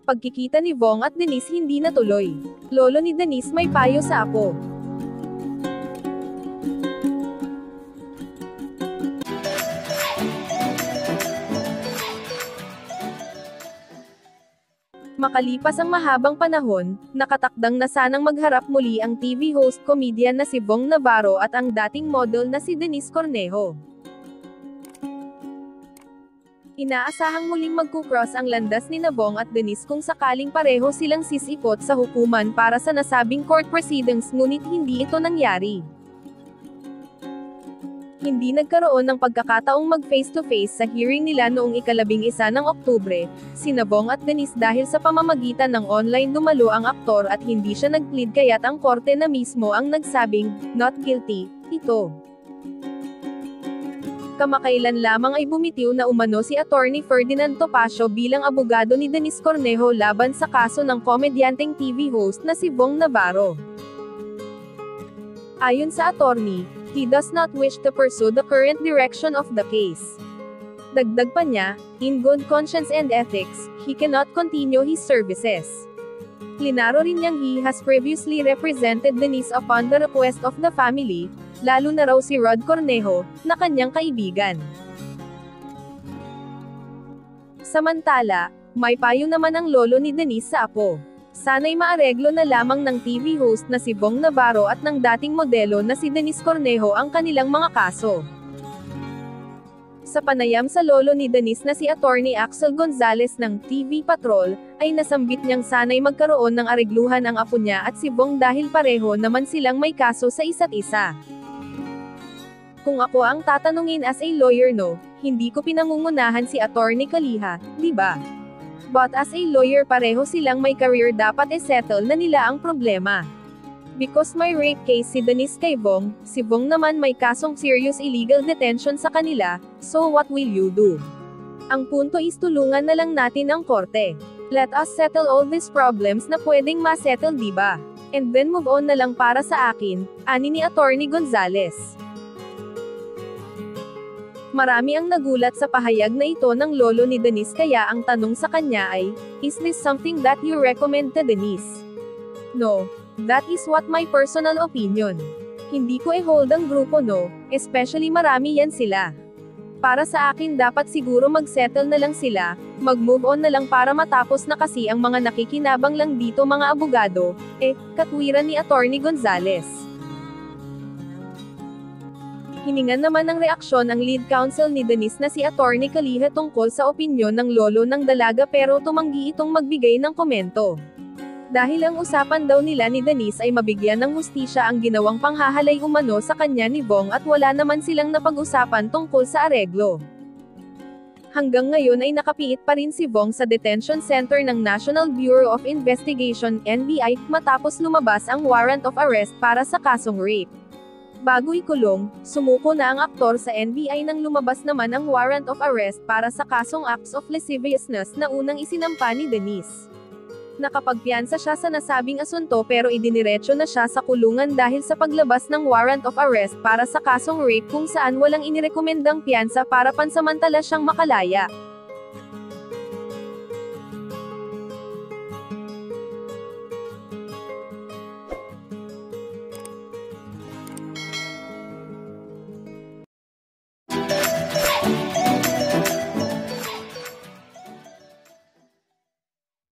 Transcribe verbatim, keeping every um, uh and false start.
Pagkikita ni Vhong at Deniece hindi natuloy. Lolo ni Deniece may payo sa apo. Makalipas ang mahabang panahon, nakatakdang na sanang magharap muli ang T V host comedian na si Vhong Navarro at ang dating model na si Deniece Cornejo. Inaasahang muling magkukross ang landas ni Vhong at Deniece kung sakaling pareho silang sisipot sa hukuman para sa nasabing court proceedings, ngunit hindi ito nangyari. Hindi nagkaroon ng pagkakataong mag-face-to-face sa hearing nila noong ikalabing isa ng Oktubre, sina Vhong at Deniece dahil sa pamamagitan ng online dumalo ang aktor at hindi siya nag-plead kaya't ang korte na mismo ang nagsabing, not guilty, ito. Kamakailan lamang ay bumitiw na umano si Attorney Ferdinand Topacio bilang abogado ni Deniece Cornejo laban sa kaso ng komedyanteng T V host na si Vhong Navarro. Ayon sa attorney, he does not wish to pursue the current direction of the case. Dagdag pa niya, in good conscience and ethics, he cannot continue his services. Linaro rin niyang he has previously represented Deniece upon the request of the family, lalo na raw si Rod Cornejo, na kanyang kaibigan. Samantala, may payo naman ang lolo ni Deniece sa apo. Sana'y maareglo na lamang ng T V host na si Vhong Navarro at ng dating modelo na si Deniece Cornejo ang kanilang mga kaso. Sa panayam sa lolo ni Deniece na si Attorney Axel Gonzalez ng T V Patrol, ay nasambit niyang sana'y magkaroon ng aregluhan ang apo niya at si Vhong dahil pareho naman silang may kaso sa isa't isa. Kung ako ang tatanungin as a lawyer, no, hindi ko pinangungunahan si Attorney Kaliha, di ba? But as a lawyer pareho silang may career, dapat e-settle na nila ang problema. Because may rape case si Deniece kay Vhong, si Vhong naman may kasong serious illegal detention sa kanila, so what will you do? Ang punto is tulungan na lang natin ang korte. Let us settle all these problems na pwedeng ma-settle, diba? And then move on na lang para sa akin, ani ni Attorney Gonzalez. Marami ang nagulat sa pahayag na ito ng lolo ni Deniece kaya ang tanong sa kanya ay, is this something that you recommend to Deniece? No. That is what my personal opinion. Hindi ko e-hold ang grupo, no, especially marami yan sila. Para sa akin dapat siguro mag-settle na lang sila, mag-move on na lang para matapos na kasi ang mga nakikinabang lang dito mga abogado, eh, katwiran ni Attorney Gonzalez. Hiningan naman ng reaksyon ang lead counsel ni Deniece na si Attorney Kaliha tungkol sa opinyon ng lolo ng dalaga pero tumanggi itong magbigay ng komento. Dahil ang usapan daw nila ni Deniece ay mabigyan ng hustisya ang ginawang panghahalay umano sa kanya ni Vhong at wala naman silang napag-usapan tungkol sa areglo. Hanggang ngayon ay nakapiit pa rin si Vhong sa detention center ng National Bureau of Investigation N B I matapos lumabas ang warrant of arrest para sa kasong rape. Bago ikulong, sumuko na ang aktor sa N B I nang lumabas naman ang warrant of arrest para sa kasong acts of lasciviousness na unang isinampa ni Deniece. Nakapagpiyansa siya sa nasabing asunto pero idiniretso na siya sa kulungan dahil sa paglabas ng warrant of arrest para sa kasong rape kung saan walang inirekomendang piyansa para pansamantala siyang makalaya.